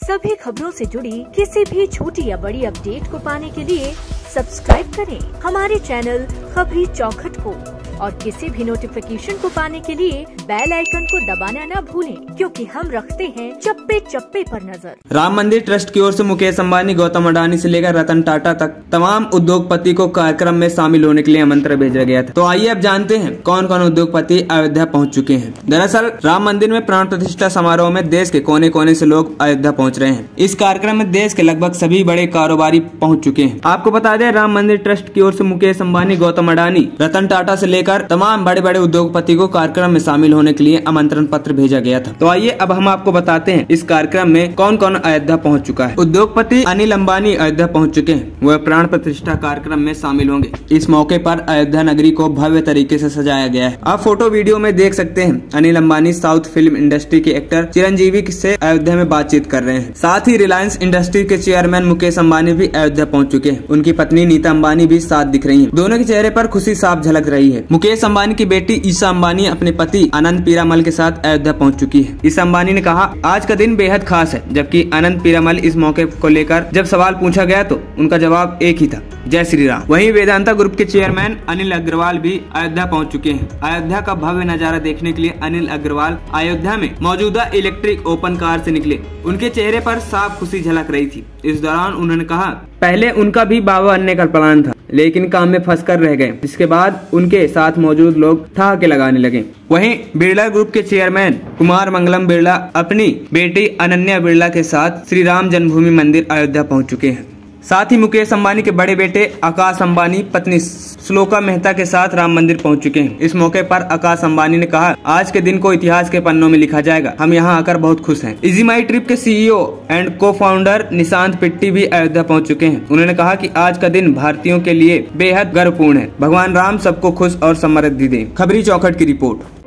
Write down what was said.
सभी खबरों से जुड़ी किसी भी छोटी या बड़ी अपडेट को पाने के लिए सब्सक्राइब करें हमारे चैनल खबरी चौखट को, और किसी भी नोटिफिकेशन को पाने के लिए बेल आइकन को दबाना न भूलें, क्योंकि हम रखते हैं चप्पे चप्पे पर नजर। राम मंदिर ट्रस्ट की ओर से मुकेश अंबानी, गौतम अडानी से लेकर रतन टाटा तक तमाम उद्योगपति को कार्यक्रम में शामिल होने के लिए आमंत्रण भेजा गया था। तो आइए अब जानते हैं कौन कौन उद्योगपति अयोध्या पहुंच चुके हैं। दरअसल राम मंदिर में प्राण प्रतिष्ठा समारोह में देश के कोने कोने से लोग अयोध्या पहुंच रहे हैं। इस कार्यक्रम में देश के लगभग सभी बड़े कारोबारी पहुंच चुके हैं। आपको बता दें, राम मंदिर ट्रस्ट की ओर से मुकेश अंबानी, गौतम अडानी, रतन टाटा से लेकर तमाम बड़े बड़े उद्योगपति को कार्यक्रम में शामिल होने के लिए आमंत्रण पत्र भेजा गया था। तो आइए अब हम आपको बताते हैं इस कार्यक्रम में कौन कौन अयोध्या पहुंच चुका है। उद्योगपति अनिल अंबानी अयोध्या पहुंच चुके हैं। वह प्राण प्रतिष्ठा कार्यक्रम में शामिल होंगे। इस मौके पर अयोध्या नगरी को भव्य तरीके से सजाया गया है। आप फोटो वीडियो में देख सकते हैं Anil Ambani south film industry के एक्टर चिरंजीवी से अयोध्या में बातचीत कर रहे हैं। साथ ही रिलायंस इंडस्ट्री के चेयरमैन मुकेश अंबानी भी अयोध्या पहुंच चुके हैं। उनकी पत्नी नीता अंबानी भी साथ दिख रही है। दोनों के चेहरे पर खुशी साफ झलक रही है। मुकेश अंबानी की बेटी ईशा अंबानी अपने पति अनंत पीरामल के साथ अयोध्या पहुंच चुकी है। ईशा अंबानी ने कहा, आज का दिन बेहद खास है। जबकि अनंत पीरामल इस मौके को लेकर जब सवाल पूछा गया तो उनका जवाब एक ही था, जय श्री राम। वहीं वेदांता ग्रुप के चेयरमैन अनिल अग्रवाल भी अयोध्या पहुंच चुके हैं। अयोध्या का भव्य नजारा देखने के लिए अनिल अग्रवाल अयोध्या में मौजूदा इलेक्ट्रिक ओपन कार से निकले। उनके चेहरे पर साफ खुशी झलक रही थी। इस दौरान उन्होंने कहा, पहले उनका भी बाबा बनने का प्लान था, लेकिन काम में फंस कर रह गए। इसके बाद उनके साथ मौजूद लोग ठहाके लगाने लगे। वहीं बिरला ग्रुप के चेयरमैन कुमार मंगलम बिरला अपनी बेटी अनन्या बिरला के साथ श्री राम जन्मभूमि मंदिर अयोध्या पहुंच चुके हैं। साथ ही मुकेश अंबानी के बड़े बेटे आकाश अंबानी पत्नी श्लोका मेहता के साथ राम मंदिर पहुंच चुके हैं। इस मौके पर आकाश अंबानी ने कहा, आज के दिन को इतिहास के पन्नों में लिखा जाएगा। हम यहां आकर बहुत खुश हैं। इजी माई ट्रिप के CEO and co founder Nishant Pitti भी अयोध्या पहुंच चुके हैं। उन्होंने कहा कि आज का दिन भारतीयों के लिए बेहद गर्वपूर्ण है। भगवान राम सबको खुश और समृद्धि दें। खबरी चौखट की रिपोर्ट।